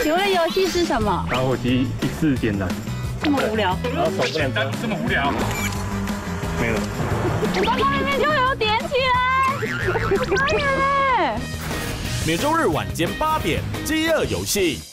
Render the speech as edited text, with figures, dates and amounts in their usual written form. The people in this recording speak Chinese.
请问游戏是什么？ 打火机一次点燃， 这么无聊？ 然后手不能动， 这么无聊？ 没了。 我刚刚里面就有点起来，可以嘞。 每周日晚间8点，饥饿游戏。